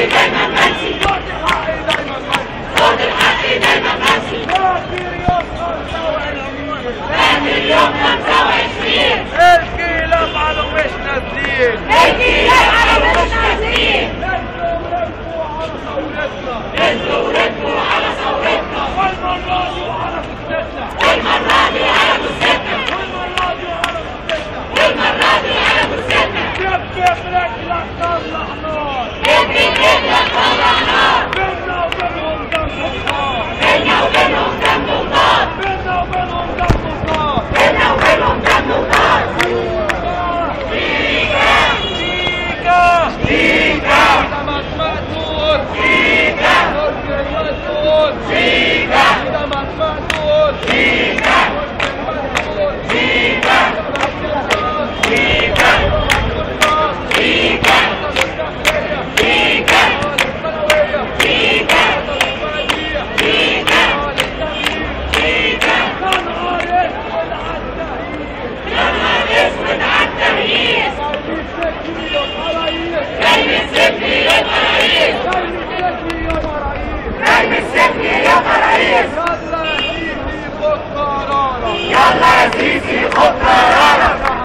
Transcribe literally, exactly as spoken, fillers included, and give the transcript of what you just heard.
دايما منسي، صوت الحق دايما منسي، صوت الحق دايما منسي. فاكر يوم خمسة وعشرين، الكلاب على وش نازلين، الكلاب على وش نازلين. انتوا رفقوا على ثورتنا، انتوا